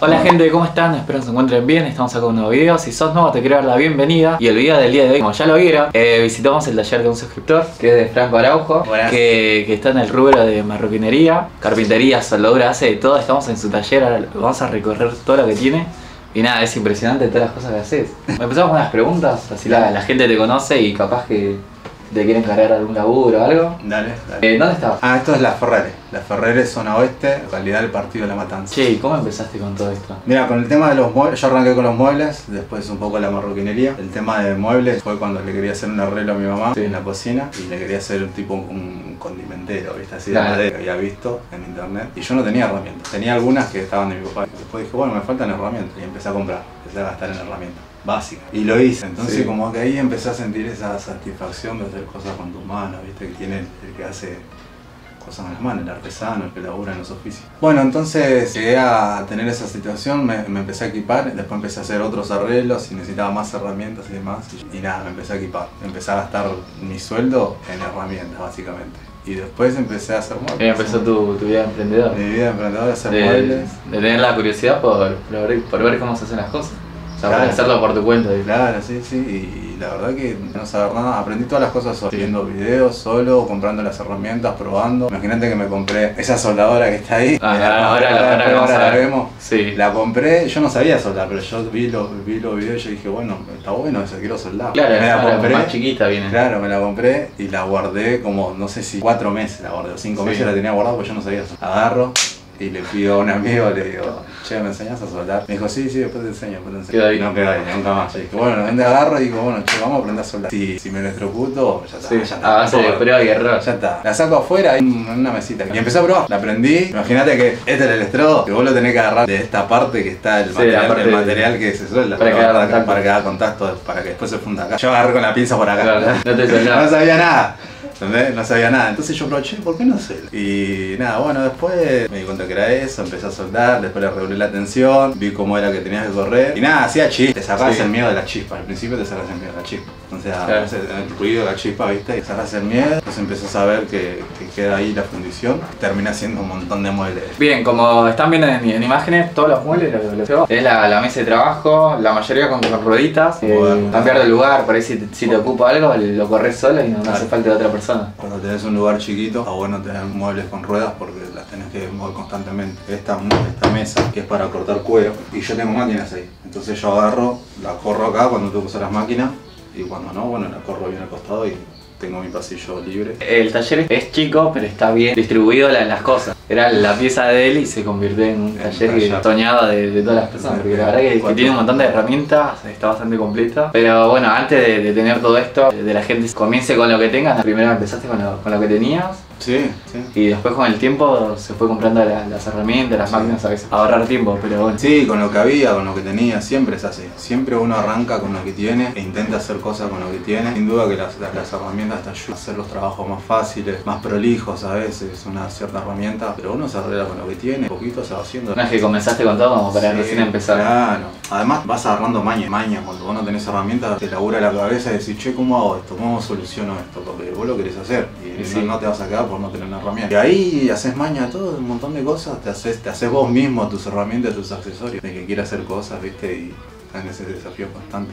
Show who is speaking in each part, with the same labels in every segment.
Speaker 1: Hola gente, ¿cómo están? Espero que se encuentren bien, estamos acá con un nuevo video. Si sos nuevo te quiero dar la bienvenida. Y el video del día de hoy, como ya lo vieron, visitamos el taller de un suscriptor, que es de Franco Araujo, que está en el rubro de marroquinería, carpintería, soldadura, hace de todo. Estamos en su taller, ahora vamos a recorrer todo lo que tiene. Y nada, es impresionante todas las cosas que haces. Empezamos con unas preguntas, así la gente te conoce y capaz que te quieren cargar algún laburo o algo.
Speaker 2: Dale, dale.
Speaker 1: ¿Dónde estabas?
Speaker 2: Ah, esto es Las Ferreres. Las Ferreres, zona oeste, localidad del partido de La Matanza.
Speaker 1: Che, ¿y cómo empezaste con todo esto?
Speaker 2: Mira, con el tema de los muebles, yo arranqué con los muebles, después un poco la marroquinería. El tema de muebles fue cuando le quería hacer un arreglo a mi mamá en la cocina y le quería hacer un condimentero, ¿viste? Así de madera que había visto en internet. Y yo no tenía herramientas. Tenía algunas que estaban de mi papá. Después dije, bueno, me faltan herramientas. Y empecé a comprar, empecé a gastar en herramientas básica. Y lo hice, entonces como que ahí empecé a sentir esa satisfacción de hacer cosas con tus manos, viste, que tiene el que hace cosas con las manos, el artesano, el que labura en los oficios. Bueno, entonces llegué a tener esa situación, me empecé a equipar, después empecé a hacer otros arreglos y necesitaba más herramientas y demás. Y nada, me empecé a equipar, empecé a gastar mi sueldo en herramientas básicamente. Y después empecé a hacer muebles.
Speaker 1: Y empezó tu vida de emprendedor.
Speaker 2: Mi vida de emprendedor, hacer muebles.
Speaker 1: De tener la curiosidad por ver cómo se hacen las cosas. O sea, para hacerlo por tu cuenta.
Speaker 2: Claro, sí, sí. Y la verdad que no saber nada, aprendí todas las cosas solo. Viendo videos solo, comprando las herramientas, probando. Imagínate que me compré esa soldadora que está ahí.
Speaker 1: Ahora
Speaker 2: la vemos.
Speaker 1: Sí.
Speaker 2: La compré, yo no sabía soldar, pero yo vi los videos y yo dije, bueno, está bueno eso, quiero soldar.
Speaker 1: Claro,
Speaker 2: me la compré,
Speaker 1: más chiquita viene.
Speaker 2: Claro, me la compré y la guardé como, no sé si 4 meses la guardé, o 5 meses la tenía guardada porque yo no sabía soldar. Agarro y le pido a un amigo, le digo, che, ¿me enseñas a soldar? Me dijo, sí, después te enseño, Quedó ahí. No quedó ahí, nunca más. Y dije, bueno, ¿dónde agarro? Y digo, bueno, che, vamos a aprender a soldar. Si me electrocuto, ya está, ya está.
Speaker 1: A base de prueba y error.
Speaker 2: Ya está. La saco afuera en una mesita. Y empecé a probar. La aprendí. Imagínate que este es el electrodo, que vos lo tenés que agarrar de esta parte que está el material que se suelda. Para que haga contacto, para que después se funda acá. Yo agarré con la pinza por acá.
Speaker 1: Claro, no te soldaba.
Speaker 2: No sabía nada. ¿Entendés? No sabía nada, entonces yo aproveché, ¿por qué no sé? Y nada, bueno, después me di cuenta que era eso, empecé a soldar, después le regulé la tensión, vi cómo era que tenías que correr y nada, hacía chispas, te sacabas el miedo de la chispa, al principio te sacas el miedo de la chispa, entonces el ruido de la chispa, viste, y sacas el miedo, entonces empezás a ver que queda ahí la fundición, termina haciendo un montón de muebles. Bien,
Speaker 1: como están viendo en imágenes, todos los muebles lo que llevo es la mesa de trabajo, la mayoría con rueditas, cambiar de lugar, por ahí si te ocupa algo, lo corres solo y no hace falta de otra persona.
Speaker 2: Cuando tenés un lugar chiquito, está bueno tener muebles con ruedas porque las tenés que mover constantemente. Esta mesa que es para cortar cuero y yo tengo máquinas ahí. Entonces yo agarro, la corro acá cuando tengo que usar las máquinas y cuando no, bueno, la corro bien al costado y tengo mi pasillo libre. El taller es chico, pero está bien distribuido las cosas. Era la pieza de él y se convirtió en un taller que soñaba de todas las personas. Porque la verdad que tiene un montón de herramientas, está bastante completa. Pero bueno, antes de tener todo esto, de la gente comience con lo que tengas. Primero empezaste con lo que tenías. Sí.
Speaker 1: Y después con el tiempo se fue comprando las herramientas, las máquinas, a veces ahorrar tiempo, pero bueno.
Speaker 2: Sí, con lo que había, con lo que tenía, siempre es así. Siempre uno arranca con lo que tiene e intenta hacer cosas con lo que tiene. Sin duda que las herramientas te ayudan a hacer los trabajos más fáciles, más prolijos a veces, una cierta herramienta. Pero uno se arregla con lo que tiene, poquito se va haciendo.
Speaker 1: No es que comenzaste con todo como para recién empezar.
Speaker 2: Claro. Además vas agarrando maña. Cuando vos no tenés herramientas, te labura la cabeza y decís, che, ¿cómo hago esto? ¿Cómo soluciono esto? Porque vos lo querés hacer y no te vas a quedar por no tener una herramienta. Y ahí haces maña todo, un montón de cosas, te haces vos mismo tus herramientas, tus accesorios. De que quieras hacer cosas, viste, y en ese desafío constante.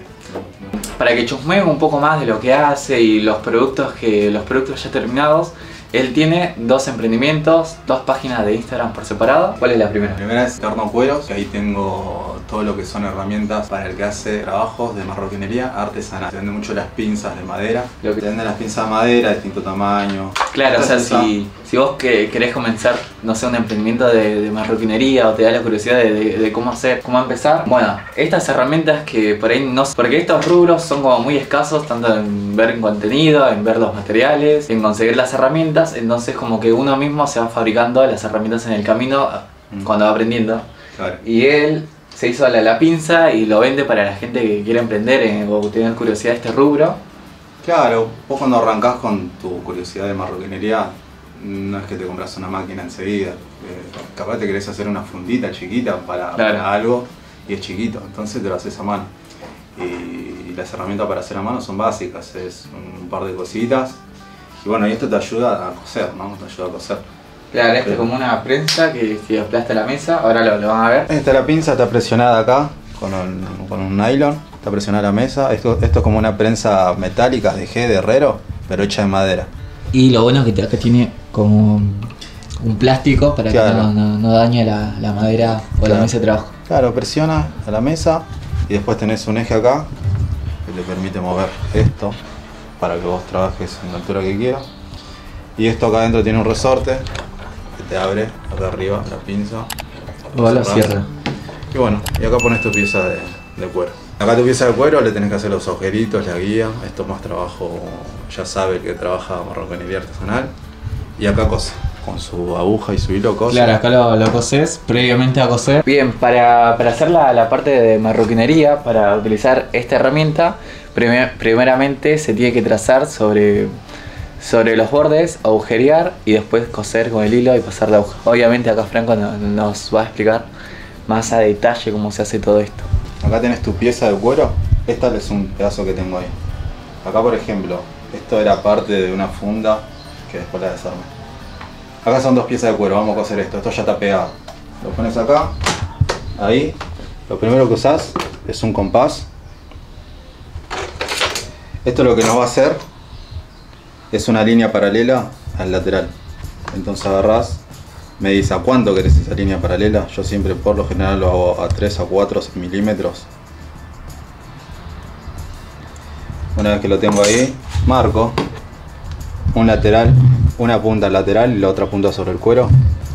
Speaker 1: Para que chusmeen un poco más de lo que hace y los productos ya terminados, él tiene 2 emprendimientos, 2 páginas de Instagram por separado. ¿Cuál es la primera?
Speaker 2: La primera es Eterno Cueros, que ahí tengo todo lo que son herramientas para el que hace trabajos de marroquinería artesanal. Se venden mucho las pinzas de madera, se venden las pinzas de madera de distinto tamaño. Claro, o sea, si vos querés comenzar, no sé, un emprendimiento de marroquinería o te da la curiosidad de cómo hacer, cómo empezar, bueno, estas herramientas que por ahí no... Porque estos rubros son como muy escasos, tanto en ver contenido, en ver los materiales, en conseguir las herramientas. Entonces como que uno mismo se va fabricando las herramientas en el camino cuando va aprendiendo. Claro. Y él se hizo la pinza y lo vende para la gente que quiere emprender o tener curiosidad de este rubro. Claro, vos cuando arrancás con tu curiosidad de marroquinería, no es que te compras una máquina enseguida. Capaz te querés hacer una fundita chiquita para algo y es chiquito, entonces te lo haces a mano. Y las herramientas para hacer a mano son básicas, es un par de cositas. Y bueno, y esto te ayuda a coser, ¿no? Te ayuda a coser.
Speaker 1: Claro, esto es como una prensa que aplasta la mesa, ahora lo van a ver.
Speaker 2: Esta la pinza está presionada acá con un nylon, está presionada la mesa. Esto es como una prensa metálica de G de herrero, pero hecha de madera.
Speaker 1: Y lo bueno es que acá tiene como un plástico para que no dañe la madera o la mesa de trabajo.
Speaker 2: Claro, presiona a la mesa y después tenés un eje acá que le permite mover esto para que vos trabajes en la altura que quieras. Y esto acá adentro tiene un resorte que te abre acá arriba la pinza.
Speaker 1: O la cierra.
Speaker 2: Y bueno, y acá pones tu pieza de cuero. Acá tu pieza de cuero le tenés que hacer los agujeritos, la guía. Esto es más trabajo, ya sabe que trabaja marroquinería artesanal. Y acá cose, con su aguja y su hilo cose.
Speaker 1: Claro, acá lo cosés previamente a coser. Bien, para hacer la parte de marroquinería, para utilizar esta herramienta, primeramente se tiene que trazar sobre los bordes, agujerear y después coser con el hilo y pasar la aguja. Obviamente acá Franco nos va a explicar más a detalle cómo se hace todo esto.
Speaker 2: Acá tenés tu pieza de cuero. Esta es un pedazo que tengo ahí. Acá por ejemplo, esto era parte de una funda que después la desarmé. Acá son dos piezas de cuero, vamos a coser esto. Esto ya está pegado. Lo pones acá, ahí. Lo primero que usás es un compás. Esto lo que nos va a hacer es una línea paralela al lateral. Entonces agarrás, medís a cuánto querés esa línea paralela. Yo siempre por lo general lo hago a 3 a 4 milímetros. Una vez que lo tengo ahí, marco un lateral, una punta lateral y la otra punta sobre el cuero.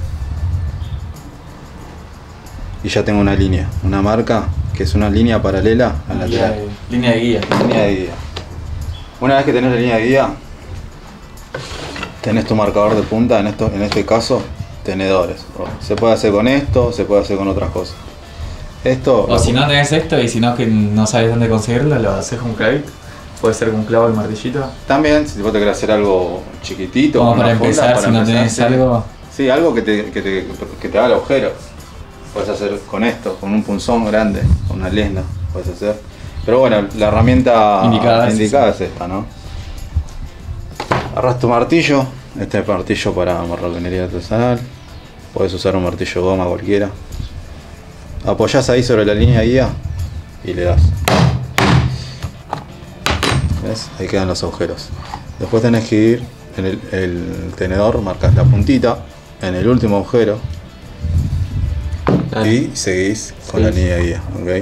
Speaker 2: Y ya tengo una línea, una marca que es una línea paralela al lateral.
Speaker 1: Línea de guía.
Speaker 2: Línea de guía. Una vez que tenés la línea de guía, tenés tu marcador de punta, en este caso, tenedores. Se puede hacer con esto, se puede hacer con otras cosas. Esto,
Speaker 1: o si no tenés esto y si no que no sabes dónde conseguirlo, lo haces con un clavito. Puede ser con un clavo y martillito.
Speaker 2: También, si vos te querés hacer algo chiquitito,
Speaker 1: como para empezar, si no tenés algo.
Speaker 2: Sí, algo que te haga el agujero. Puedes hacer con esto, con un punzón grande, con una lesna, puedes hacer. Pero bueno, la herramienta indicada es esta, ¿no? Agarrás tu martillo, este es el martillo para marroquinería artesanal. Puedes usar un martillo goma cualquiera. Apoyás ahí sobre la línea de guía y le das. ¿Ves? Ahí quedan los agujeros. Después tenés que ir en el tenedor, marcas la puntita en el último agujero y seguís con la línea de guía, ¿ok?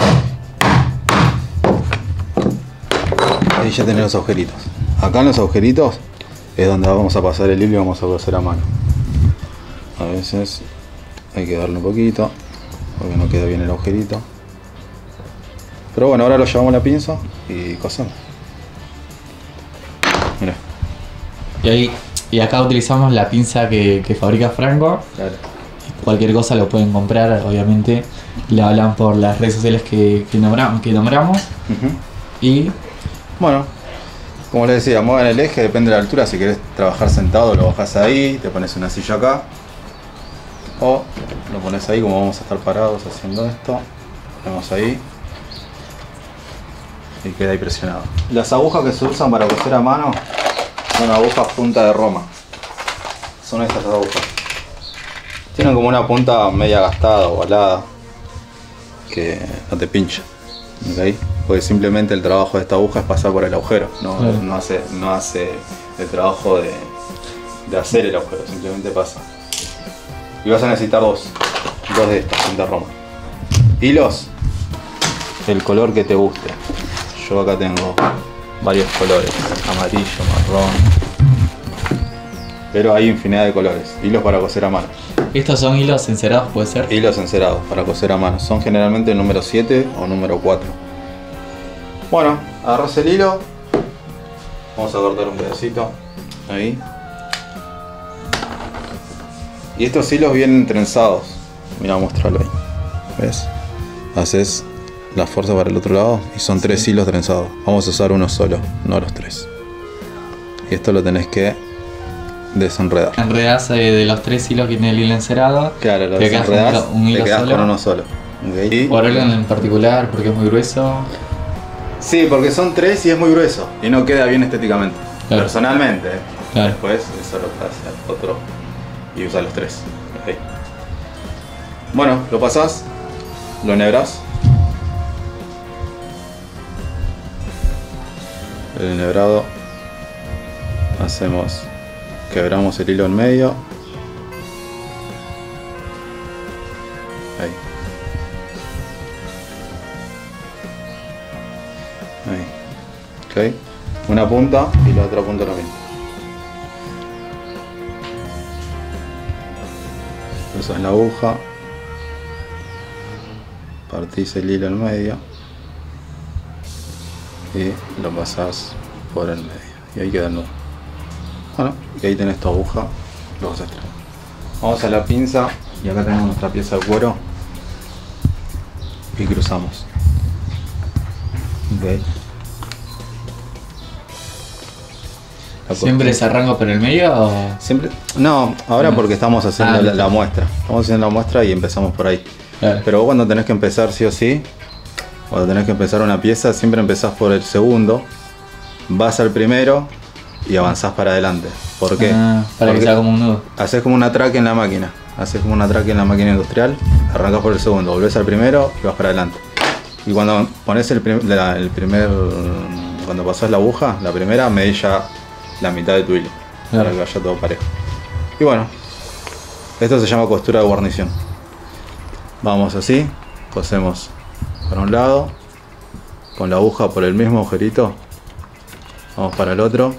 Speaker 2: Ahí ya tenés los agujeritos. Acá en los agujeritos es donde vamos a pasar el hilo y vamos a coser a mano. A veces hay que darle un poquito porque no queda bien el agujerito. Pero bueno, ahora lo llevamos a la pinza y cosemos. Mira.
Speaker 1: Y acá utilizamos la pinza que fabrica Franco.
Speaker 2: Claro.
Speaker 1: Cualquier cosa lo pueden comprar, obviamente. Le hablan por las redes sociales que nombramos. Y
Speaker 2: bueno, como les decía, muevan el eje, depende de la altura. Si querés trabajar sentado, lo bajás ahí, te pones una silla acá. O lo pones ahí, como vamos a estar parados haciendo esto. Ponemos ahí. Y queda ahí presionado. Las agujas que se usan para coser a mano son agujas punta de Roma. Son estas agujas. Tienen como una punta media gastada o ovalada que no te pincha. ¿Okay? Porque simplemente el trabajo de esta aguja es pasar por el agujero. No hace el trabajo de hacer el agujero, simplemente pasa. Y vas a necesitar dos de estas, punta Roma. Hilos, el color que te guste. Yo acá tengo varios colores, amarillo, marrón, pero hay infinidad de colores. Hilos para coser a mano.
Speaker 1: ¿Estos son hilos encerados, puede ser?
Speaker 2: Hilos encerados para coser a mano. Son generalmente el número 7 o número 4. Bueno, agarras el hilo. Vamos a cortar un pedacito. Ahí. Y estos hilos vienen trenzados. Mira, muéstralo ahí. ¿Ves? Haces la fuerza para el otro lado y son 3 hilos trenzados. Vamos a usar uno solo, no los 3. Y esto lo tenés que desenredar.
Speaker 1: Enredás de los 3 hilos que tiene el hilo encerado.
Speaker 2: Claro, lo desenredás, te quedás con uno solo. Okay.
Speaker 1: ¿Por algo en particular? ¿Porque es muy grueso?
Speaker 2: Sí, porque son 3 y es muy grueso y no queda bien estéticamente.
Speaker 1: Claro.
Speaker 2: Personalmente.
Speaker 1: Claro.
Speaker 2: Después eso lo hace otro. y usa los 3. Okay. Bueno, lo pasás, lo enhebrás. El enhebrado, quebramos el hilo en medio. Ahí. Ahí. Ok. Una punta y la otra punta también. Usas la aguja, partís el hilo en medio y lo pasás por el medio y ahí queda el nudo. Bueno, y ahí tenés tu aguja, lo vas a extraer. Vamos a la pinza y acá tenemos nuestra pieza de cuero y cruzamos. Okay.
Speaker 1: ¿Siempre se arranca por el medio o...?
Speaker 2: Siempre, no, ahora porque estamos haciendo la muestra. Estamos haciendo la muestra y empezamos por ahí. Claro. Pero vos cuando tenés que empezar sí o sí, cuando tenés que empezar una pieza, siempre empezás por el segundo, vas al primero y avanzás para adelante. ¿Por qué?
Speaker 1: Para que sea como un nudo.
Speaker 2: Haces como un atraque en la máquina. Haces como un atraque en la máquina industrial, arrancás por el segundo, volvés al primero y vas para adelante. Y cuando pones cuando pasás la aguja, la primera, medís ya la mitad de tu hilo, para que vaya todo parejo. Y bueno, esto se llama costura de guarnición. Vamos así, cosemos para un lado, con la aguja por el mismo agujerito, vamos para el otro,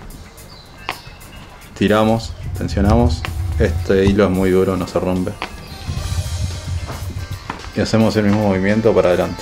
Speaker 2: tiramos, tensionamos, este hilo es muy duro, no se rompe, y hacemos el mismo movimiento para adelante.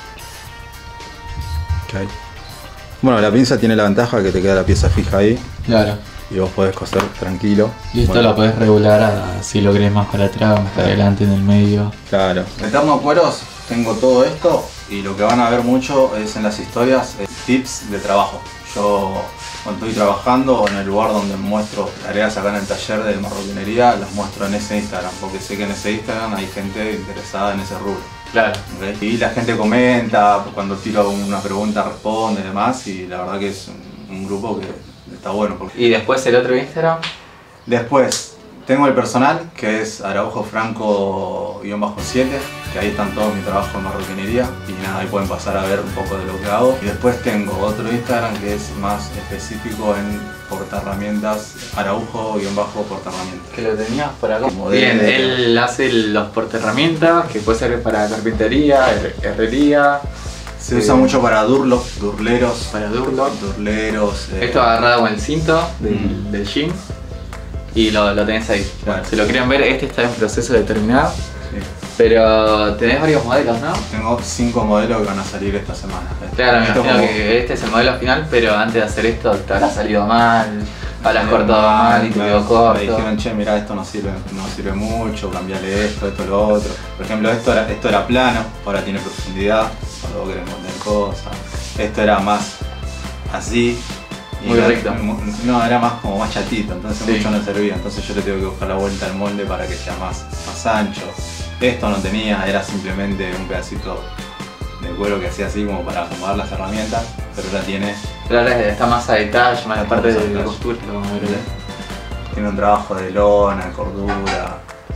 Speaker 2: Okay. Bueno, la pinza tiene la ventaja que te queda la pieza fija ahí. Claro. Y vos podés coser tranquilo.
Speaker 1: Y esto lo podés regular si lo querés más para atrás, más para adelante, en el medio.
Speaker 2: Claro. En Terno Cueros tengo todo esto y lo que van a ver mucho es en las historias tips de trabajo. Yo cuando estoy trabajando en el lugar donde muestro tareas acá en el taller de marroquinería, las muestro en ese Instagram, porque sé que en ese Instagram hay gente interesada en ese rubro.
Speaker 1: Claro.
Speaker 2: ¿Okay? Y la gente comenta, cuando tiro una pregunta responde y demás, y la verdad que es un grupo que está bueno.
Speaker 1: ¿Y después el otro Instagram?
Speaker 2: Después tengo el personal, que es Araujo Franco-7, que ahí están todos mis trabajos en marroquinería, y nada, ahí pueden pasar a ver un poco de lo que hago. Y después tengo otro Instagram que es más específico en portaherramientas, Araujo-portaherramientas.
Speaker 1: Que lo tenías por acá. Bien, él hace los portaherramientas, que puede ser para carpintería, herrería.
Speaker 2: Se usa mucho para durleros.
Speaker 1: Para durleros.
Speaker 2: Esto
Speaker 1: agarrado con el cinto del jean y lo tenés ahí. Bueno, si lo quieren ver, este está en proceso de terminar. Sí. Pero tenés varios modelos, ¿no?
Speaker 2: Tengo 5 modelos que van a salir esta semana.
Speaker 1: Claro, me imagino que este es el modelo final, pero antes de hacer esto te habrá salido mal, habrás cortado mal y te quedó corto.
Speaker 2: Me dijeron, che, mirá, esto no sirve mucho, cambiale esto, lo otro. Por ejemplo, esto era plano, ahora tiene profundidad, cuando vos querés moldear cosas. Esto era más así.
Speaker 1: Muy recto.
Speaker 2: No, era más como más chatito, entonces mucho no servía. Entonces yo le tengo que buscar la vuelta al molde para que sea más ancho. Esto no tenía, era simplemente un pedacito de cuero que hacía así como para acomodar las herramientas, pero ahora tiene...
Speaker 1: Pero ahora está más a detalle, más parte de la costura.
Speaker 2: Tiene un trabajo de lona, cordura,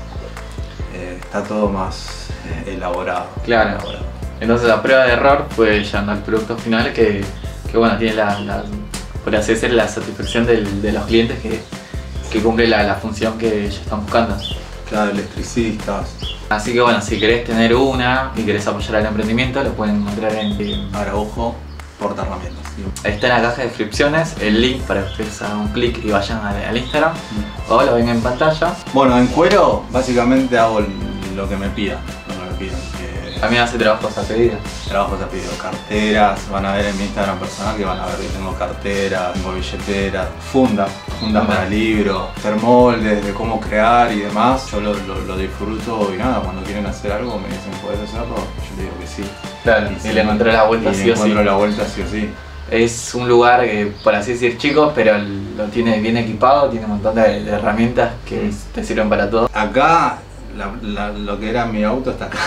Speaker 2: está todo más elaborado.
Speaker 1: Claro.
Speaker 2: Elaborado.
Speaker 1: Entonces la prueba de error fue ya el producto final que bueno, tiene por así decirlo, la satisfacción de los clientes que cumple la función que ellos están buscando.
Speaker 2: Claro, electricistas.
Speaker 1: Así que bueno, si querés tener una y querés apoyar al emprendimiento, lo pueden encontrar en
Speaker 2: Araujo Portaherramientas.
Speaker 1: Está en la caja de descripciones el link para que ustedes hagan un clic y vayan al Instagram o lo ven en pantalla.
Speaker 2: Bueno, en cuero básicamente hago lo que me pidan.
Speaker 1: También hace trabajos a pedido.
Speaker 2: Trabajos a pedido, carteras, van a ver en mi Instagram personal que van a ver que tengo carteras, tengo billeteras, fundas para libros, hacer moldes de cómo crear y demás. Yo lo disfruto y nada, cuando quieren hacer algo me dicen, ¿podés hacerlo? Yo le digo que sí.
Speaker 1: Claro, y le encontré la vuelta sí o sí.
Speaker 2: La vuelta sí o sí.
Speaker 1: Es un lugar que, por así decir, chico, pero lo tiene bien equipado, tiene un montón de herramientas que te sirven para todo.
Speaker 2: Acá lo que era mi auto está acá.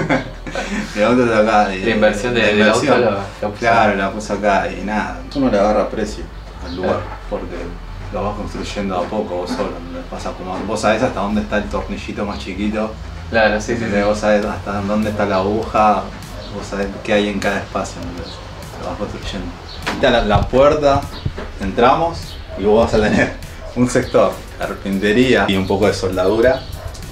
Speaker 2: Mi auto está acá.
Speaker 1: La inversión del auto
Speaker 2: claro, la puse acá y nada. Uno le agarra precio al lugar, porque lo vas construyendo a poco vos solo. Vas a acomodar. Vos sabés hasta dónde está el tornillito más chiquito.
Speaker 1: Claro, sí, sí.
Speaker 2: Vos sabés hasta dónde está la aguja, vos sabés qué hay en cada espacio, entonces lo vas construyendo. Está la puerta, entramos y vos vas a tener un sector, carpintería y un poco de soldadura.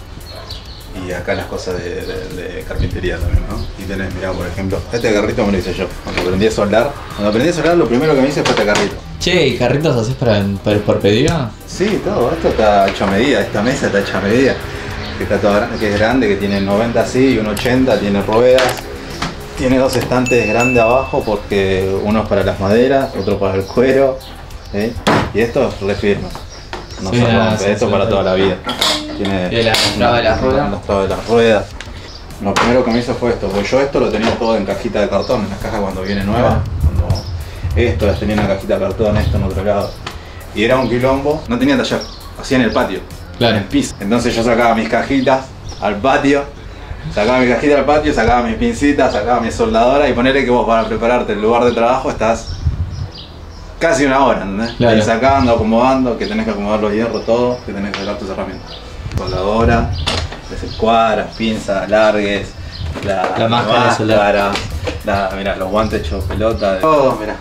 Speaker 2: Y acá las cosas de carpintería también, ¿no? Y tenés, mirá, por ejemplo, este carrito me lo hice yo. Cuando aprendí a soldar, lo primero que me hice fue este carrito.
Speaker 1: Che, ¿y carritos haces por pedido?
Speaker 2: Sí, todo, esto está hecho a medida, esta mesa está hecha a medida. Que está toda, que es grande, que tiene 90 así y un 80, tiene ruedas. Tiene dos estantes grandes abajo porque uno es para las maderas, otro para el cuero. ¿Sí? Y esto es re firme. No se rompe, esto para toda la vida. Tiene
Speaker 1: las trabas de las ruedas.
Speaker 2: Las trabas de las ruedas. Lo primero que me hizo fue esto, porque yo esto lo tenía todo en cajita de cartón, en las cajas cuando viene nueva. Cuando esto las tenía en una cajita de cartón, esto en otro lado. Y era un quilombo, no tenía taller, hacía en el patio, en el piso. Entonces yo sacaba mis cajitas al patio, sacaba mis pincitas, sacaba mi soldadora y ponerle que vos para prepararte el lugar de trabajo estás casi una hora, ¿entendés? Claro. Ahí sacando, acomodando, que tenés que acomodar los hierros, todo, que tenés que sacar tus herramientas. Soldadora, escuadras, pinzas, largues, la máscara, mirá, los guantes hechos pelota, todo, mirá.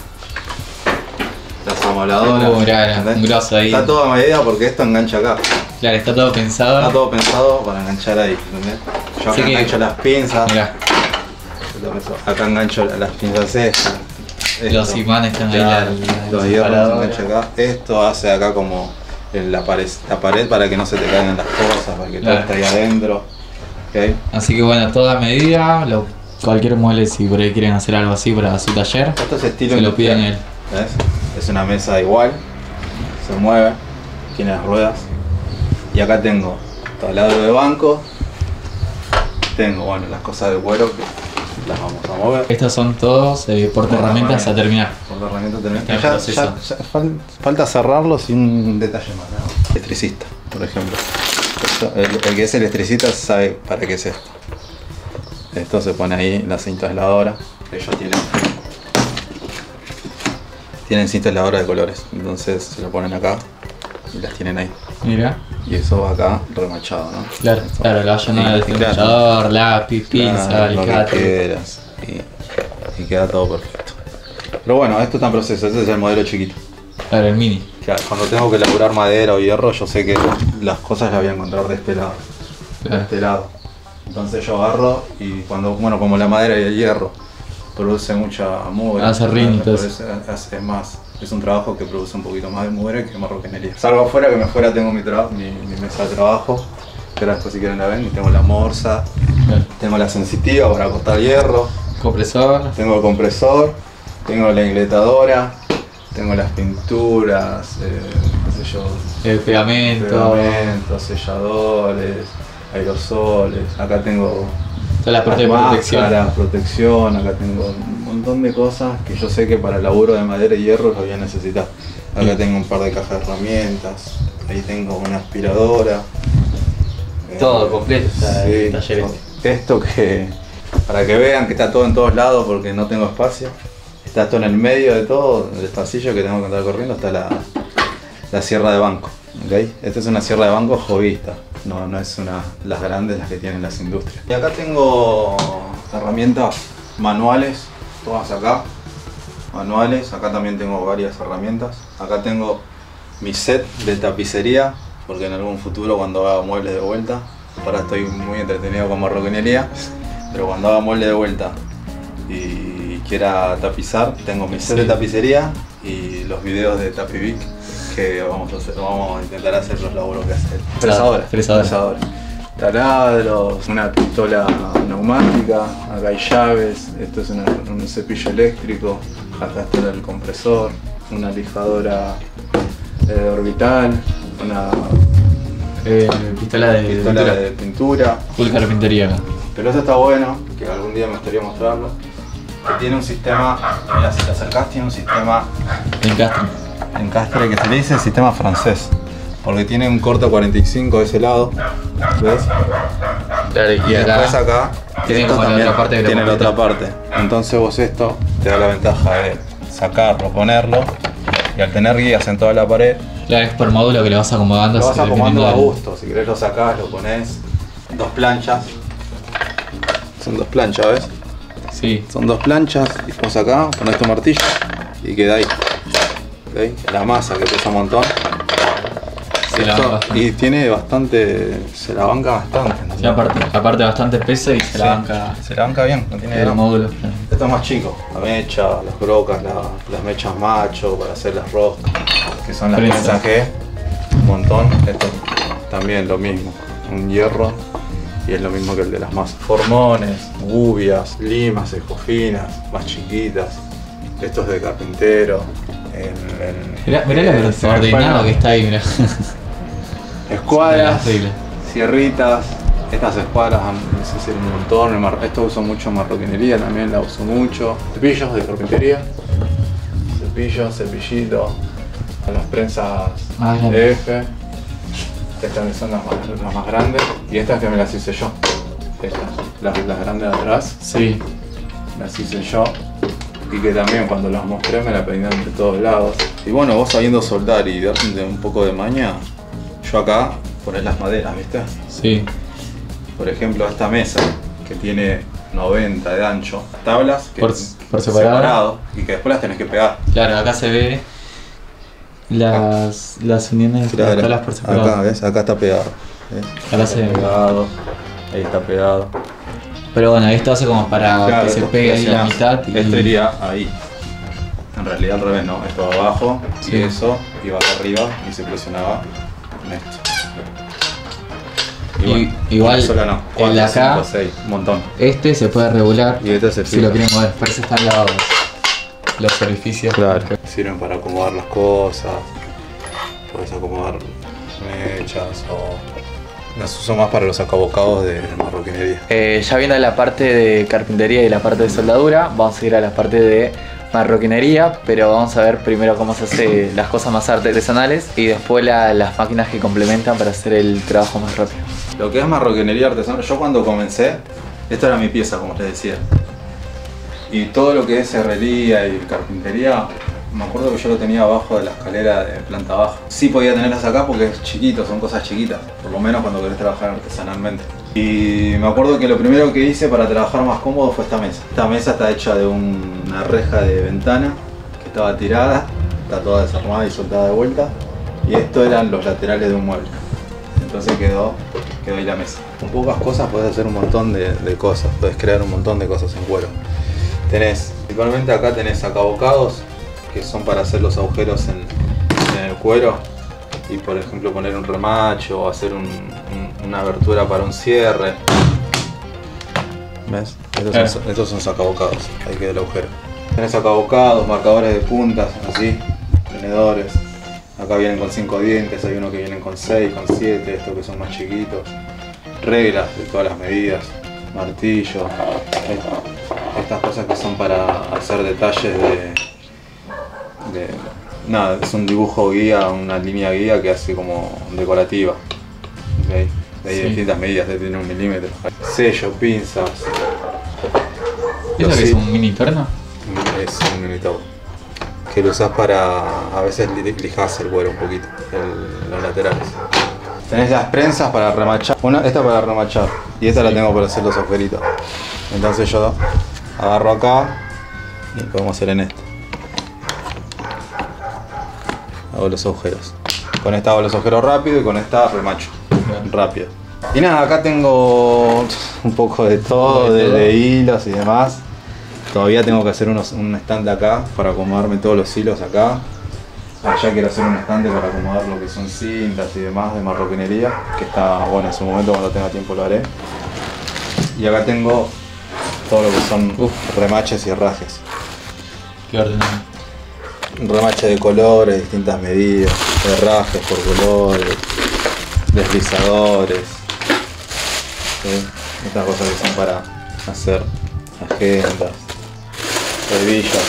Speaker 2: Las amoladoras,
Speaker 1: un grosso ahí.
Speaker 2: Está todo a medida porque esto engancha acá.
Speaker 1: Claro, está todo pensado.
Speaker 2: Está todo pensado para enganchar ahí, ¿entendés? Yo acá engancho las pinzas. Mirá. Acá engancho las pinzas estas.
Speaker 1: Los imanes están ahí.
Speaker 2: Los hierros se enganchan acá. Esto hace acá como la pared para que no se te caigan las cosas, para que todo esté ahí adentro. ¿Okay?
Speaker 1: Así que bueno, toda medida, cualquier mueble si por ahí quieren hacer algo así para su taller,
Speaker 2: esto es estilo
Speaker 1: se lo piden él.
Speaker 2: ¿Ves? Es una mesa igual, se mueve, tiene las ruedas. Y acá tengo taladro de banco, tengo bueno las cosas de cuero que las vamos a mover.
Speaker 1: Estos son todos portaherramientas a terminar.
Speaker 2: Portaherramientas a terminar. Ya falta cerrarlo sin un detalle más, ¿no? Electricista, por ejemplo. El que es electricista sabe para qué es esto. Esto se pone ahí en la cinta aisladora. Ellos tienen cinta aisladora de colores, entonces se lo ponen acá y las tienen ahí.
Speaker 1: Mira.
Speaker 2: Y eso va acá remachado, ¿no?
Speaker 1: Claro,
Speaker 2: esto,
Speaker 1: claro, lo vayan al destornillador, lápiz, pinza,
Speaker 2: alicate. Y queda todo perfecto. Pero bueno, esto está en proceso, este es el modelo chiquito.
Speaker 1: Claro, el mini.
Speaker 2: Claro, cuando tengo que elaborar madera o hierro, yo sé que las cosas las voy a encontrar de este lado. Claro. De este lado. Entonces yo agarro y cuando, bueno, como la madera y el hierro produce mucha mugre.
Speaker 1: Hace rinitos.
Speaker 2: Es un trabajo que produce un poquito más de mugre que marroquinería. Salgo afuera, que me afuera tengo mi mesa de trabajo, que ahora después si quieren la ven, y tengo la morsa, tengo la sensitiva para cortar hierro.
Speaker 1: Compresor.
Speaker 2: Tengo el compresor, tengo la ingletadora, tengo las pinturas, qué sé yo.
Speaker 1: El pegamento,
Speaker 2: selladores, aerosoles. Acá tengo
Speaker 1: toda la parte de
Speaker 2: protección, acá tengo un montón de cosas que yo sé que para el laburo de madera y hierro los voy a necesitar. Acá tengo un par de cajas de herramientas, ahí tengo una aspiradora.
Speaker 1: Todo completo está el taller.
Speaker 2: Esto que, para que vean que está todo en todos lados porque no tengo espacio. Está esto en el medio de todo, el pasillo que tengo que andar corriendo, está la sierra de banco. ¿Okay? Esta es una sierra de banco jovista, no es las grandes las que tienen las industrias. Y acá tengo herramientas manuales, todas acá, manuales. Acá también tengo varias herramientas. Acá tengo mi set de tapicería, porque en algún futuro cuando haga muebles de vuelta, ahora estoy muy entretenido con marroquinería, pero cuando haga muebles de vuelta y quiera tapizar, tengo mi set de tapicería y los videos de Tapivic que vamos a intentar hacer los laburos que hace. Fresadora. Taladros, una pistola neumática, acá hay llaves, esto es un cepillo eléctrico, acá está el compresor, una lijadora orbital, una
Speaker 1: pistola
Speaker 2: de pintura.
Speaker 1: Full carpintería.
Speaker 2: Pero eso está bueno, que algún día me gustaría mostrarlo. Tiene un sistema, mira, si te acercás, tiene un sistema de encastre que se le dice el sistema francés, porque tiene un corte 45 de ese lado, ¿ves?
Speaker 1: Claro,
Speaker 2: y después acá
Speaker 1: tiene
Speaker 2: la otra parte. Entonces vos esto te da la ventaja de sacarlo, ponerlo, y al tener guías en toda la pared,
Speaker 1: Claro, es por módulo que lo vas acomodando.
Speaker 2: Lo vas acomodando a gusto, si querés lo sacás, lo pones. 2 planchas. Son 2 planchas, ¿ves?
Speaker 1: Sí.
Speaker 2: Son 2 planchas, y vos acá, ponés tu martillo y queda ahí. ¿Okay? La masa que pesa un montón. Y tiene bastante, se la banca bastante, ¿no?
Speaker 1: Sí, aparte bastante peso y se la banca.
Speaker 2: Se la banca bien, no tiene
Speaker 1: el módulo.
Speaker 2: Esto es más chico, la mecha, las brocas, las mechas macho para hacer las roscas, que son las prensas que un montón. Esto también lo mismo, un hierro y es lo mismo que el de las masas. Formones, gubias, limas, escofinas, más chiquitas. Esto es de carpintero.
Speaker 1: Mirá lo ordenado que está ahí, mirá.
Speaker 2: Escuadras, sierritas, estas escuadras se hacen un montón, esto uso mucho en marroquinería, también la uso mucho. Cepillos de carpintería, cepillito, las prensas de F, estas son las más grandes y estas que me las hice yo. Estas, las grandes de atrás,
Speaker 1: sí,
Speaker 2: las hice yo. Y que también cuando las mostré me la pedían de todos lados. Y bueno, vos sabiendo soldar y darte un poco de maña, yo acá ponés las maderas, ¿viste?
Speaker 1: Sí.
Speaker 2: Por ejemplo, esta mesa que tiene 90 de ancho, tablas que
Speaker 1: por separado
Speaker 2: y que después las tenés que pegar.
Speaker 1: Claro, acá se ve las uniones de las tablas por separado.
Speaker 2: Acá, ¿ves? Acá está pegado. ¿Ves?
Speaker 1: Acá se ve
Speaker 2: pegado, ahí está pegado.
Speaker 1: Pero bueno, esto hace como para que se pegue ahí la mitad.
Speaker 2: Esto iría ahí. En realidad al revés, no. Esto abajo y eso iba acá arriba y se presionaba con esto. Y bueno, igual sola no. 4,
Speaker 1: el de acá,
Speaker 2: 5, 6, un montón.
Speaker 1: Este se puede regular
Speaker 2: y este se
Speaker 1: si lo quieren mover. Por eso están los orificios.
Speaker 2: Claro. Sirven para acomodar las cosas. Puedes acomodar mechas o... Las uso más para los acabocados de marroquinería.
Speaker 1: Ya viendo la parte de carpintería y la parte de soldadura, vamos a ir a la parte de marroquinería, pero vamos a ver primero cómo se hace las cosas más artesanales y después las máquinas que complementan para hacer el trabajo más rápido.
Speaker 2: Lo que es marroquinería artesanal, yo cuando comencé, esta era mi pieza, como les decía. Y todo lo que es herrería y carpintería, me acuerdo que yo lo tenía abajo de la escalera de planta baja. Sí podía tenerlas acá porque es chiquito, son cosas chiquitas, por lo menos cuando querés trabajar artesanalmente. Y me acuerdo que lo primero que hice para trabajar más cómodo fue esta mesa. Esta mesa está hecha de una reja de ventana que estaba tirada, está toda desarmada y soltada de vuelta. Y esto eran los laterales de un mueble. Entonces quedó ahí la mesa. Con pocas cosas puedes hacer un montón de cosas, puedes crear un montón de cosas en cuero. Principalmente acá tenés acabocados, que son para hacer los agujeros en el cuero y por ejemplo poner un remache o hacer una abertura para un cierre. ¿Ves? Estos son sacabocados, ahí queda el agujero. Tenés sacabocados, marcadores de puntas, así, tenedores. Acá vienen con 5 dientes, hay uno que vienen con 6, con 7, estos que son más chiquitos. Reglas de todas las medidas, martillo, estas cosas que son para hacer detalles nada, es un dibujo guía, una línea guía que hace como decorativa. ¿Okay? Hay distintas medidas, tiene 1 milímetro. Sello, pinzas.
Speaker 1: ¿Eso que es un mini torno?
Speaker 2: Es un mini torno. Que lo usás para, a veces lijás el cuero un poquito, los laterales. Tenés las prensas para remachar, esta para remachar y esta la tengo para hacer los agujeritos. Entonces yo agarro acá y podemos hacer en esto. Hago los agujeros. Con esta hago los agujeros rápido y con esta remacho rápido. Y nada, acá tengo un poco de todo, de hilos y demás. Todavía tengo que hacer un stand acá para acomodarme todos los hilos acá. Allá quiero hacer un stand para acomodar lo que son cintas y demás de marroquinería, que está, bueno, en su momento cuando tenga tiempo lo haré. Y acá tengo todo lo que son remaches y herrajes.
Speaker 1: Qué ordenado.
Speaker 2: Un remache de colores, distintas medidas, herrajes por colores, deslizadores, ¿sí? Estas cosas que son para hacer agendas, hebillas,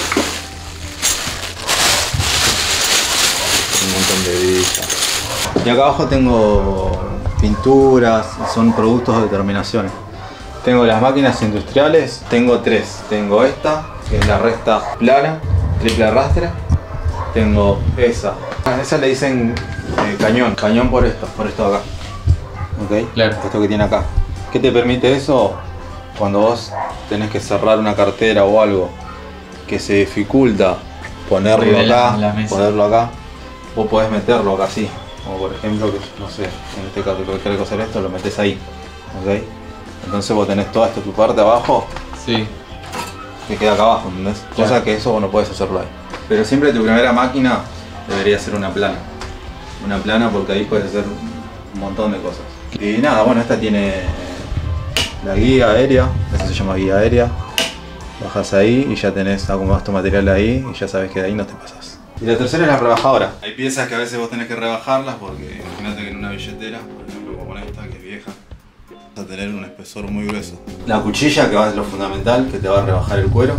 Speaker 2: un montón de hebillas. Y acá abajo tengo pinturas, son productos de terminaciones. Tengo las máquinas industriales, tengo 3. Tengo esta, que es la resta plana, triple arrastre. Tengo esa, A esa le dicen cañón. Cañón por esto de acá. ¿Ok?
Speaker 1: Claro.
Speaker 2: Esto que tiene acá. ¿Qué te permite eso? Cuando vos tenés que cerrar una cartera o algo que se dificulta ponerlo acá, vos podés meterlo acá así. Como por ejemplo, que no sé, en este caso que querés coser esto, lo metés ahí. ¿Ok? Entonces vos tenés toda esta tu parte abajo.
Speaker 1: Sí.
Speaker 2: Que queda acá abajo, ¿entendés?
Speaker 1: Claro.
Speaker 2: Cosa que eso vos no podés hacerlo ahí. Pero siempre tu primera máquina debería ser una plana. Una plana porque ahí puedes hacer un montón de cosas. Y nada, bueno, esta tiene la guía aérea, esta se llama guía aérea. Bajas ahí y ya tenés, acomodás tu material ahí y ya sabes que de ahí no te pasás. Y la tercera es la rebajadora. Hay piezas que a veces vos tenés que rebajarlas porque imagínate que en una billetera, por ejemplo como esta que es vieja, vas a tener un espesor muy grueso. La cuchilla, que va a ser lo fundamental, que te va a rebajar el cuero.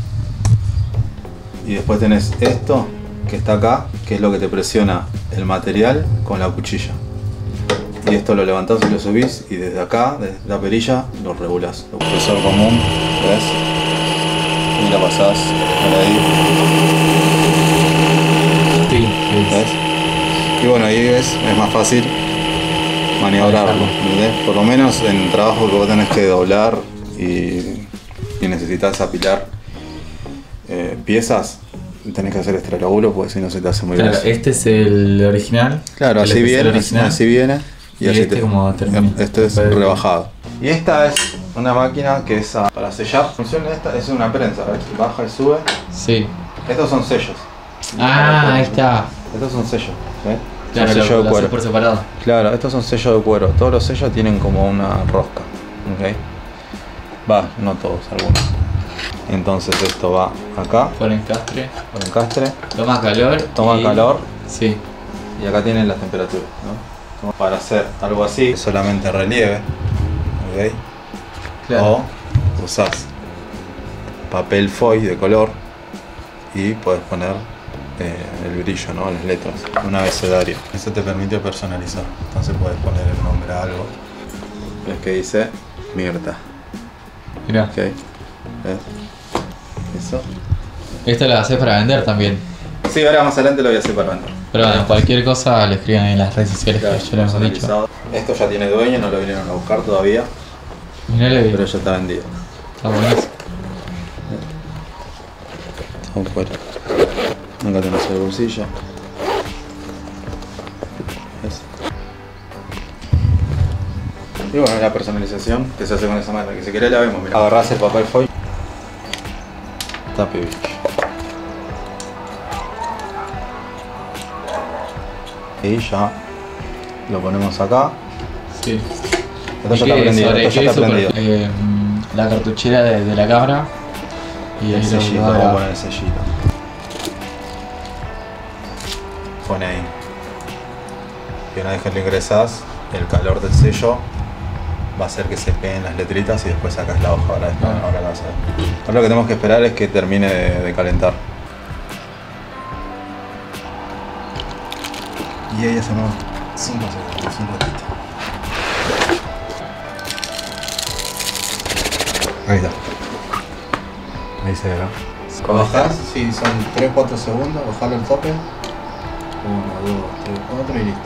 Speaker 2: Y después tenés esto, que está acá, que es lo que te presiona el material con la cuchilla. Y esto lo levantás y lo subís y desde acá, desde la perilla, lo regulás. El espesor común, ¿ves? Y la pasás por ahí.
Speaker 1: Sí,
Speaker 2: ¿Ves? Y bueno, ahí es más fácil maniobrarlo, ¿entendés? Por lo menos en trabajo que vos tenés que doblar y necesitas apilar piezas, tenés que hacer extralaburo porque si no se te hace muy grueso.
Speaker 1: Este es el original.
Speaker 2: Claro, así viene y así
Speaker 1: este como termina.
Speaker 2: Este es rebajado. Y esta es una máquina que es para sellar. La función de esta es una prensa, ¿ves? Baja y sube.
Speaker 1: Sí.
Speaker 2: Estos son sellos.
Speaker 1: Ahí está.
Speaker 2: Estos son sellos, ¿ves?
Speaker 1: Claro,
Speaker 2: son sellos de cuero.
Speaker 1: por separado.
Speaker 2: Claro, estos son sellos de cuero. Todos los sellos tienen como una rosca. ¿Ok? Va, no todos, algunos. Entonces esto va acá.
Speaker 1: Por encastre.
Speaker 2: Por encastre.
Speaker 1: Toma calor.
Speaker 2: Toma calor.
Speaker 1: Sí.
Speaker 2: Y acá tienen las temperaturas, ¿no? Para hacer algo así, solamente relieve. ¿Ok?
Speaker 1: Claro.
Speaker 2: O usás papel foil de color y puedes poner el brillo, ¿no? Las letras, un abecedario. Eso te permite personalizar. Entonces puedes poner el nombre a algo. Ves que dice Mirta.
Speaker 1: Mirá.
Speaker 2: Ok. ¿Ves? Eso.
Speaker 1: Esto lo haces para vender también.
Speaker 2: Sí, ahora más adelante lo voy a hacer para vender.
Speaker 1: Pero bueno, cualquier cosa le escriban en las redes sociales
Speaker 2: Claro,
Speaker 1: que yo les he dicho.
Speaker 2: Esto ya tiene dueño, no lo vinieron a buscar todavía,
Speaker 1: Mirá le
Speaker 2: pero ya está vendido.
Speaker 1: Está buenísimo.
Speaker 2: Está fuera. Acá tenés el bolsillo. ¿Ves? Y bueno, la personalización que se hace con esa máquina, que si querés la vemos, mirá. Agarrás el papel foil. Tape bicho. Y ya lo ponemos acá.
Speaker 1: Sí.
Speaker 2: Esto ya está prendido, esto ya está prendido.
Speaker 1: La cartuchera de la cámara y
Speaker 2: El
Speaker 1: ahí
Speaker 2: sellito,
Speaker 1: lo
Speaker 2: vamos a
Speaker 1: graba.
Speaker 2: poner el sellito. Pone ahí. Y una vez que lo ingresás, el calor del sello va a hacer que se peguen las letritas y después sacas la hoja. Ahora la vas a ver. Ahora lo que tenemos que esperar es que termine de calentar. Y ahí hacemos 5 segundos, un ratito. Ahí está. Ahí se ve, ¿no? Bajás, sí, son 3-4 segundos, bajalo al tope. 1, 2, 3, 4 y listo.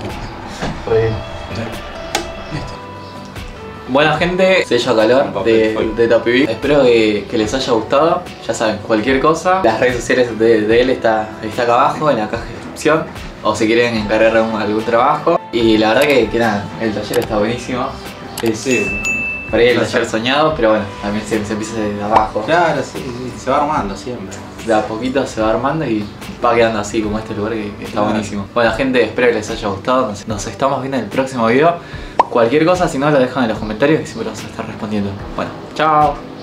Speaker 2: Listo.
Speaker 1: Buena gente, sello a calor de Tapiví. Espero que les haya gustado. Ya saben, cualquier cosa, las redes sociales de él está acá abajo en la caja de descripción. O si quieren encargar algún trabajo. Y la verdad que nada, el taller está buenísimo.
Speaker 2: Sí.
Speaker 1: Por ahí el taller soñado, pero bueno, también se empieza desde abajo.
Speaker 2: Claro, sí, se va armando siempre.
Speaker 1: De a poquito se va armando y va quedando así como este lugar que está buenísimo. Bueno gente, espero que les haya gustado. Nos estamos viendo en el próximo video. Cualquier cosa, si no, lo dejan en los comentarios que siempre los voy a estar respondiendo. Bueno, chao.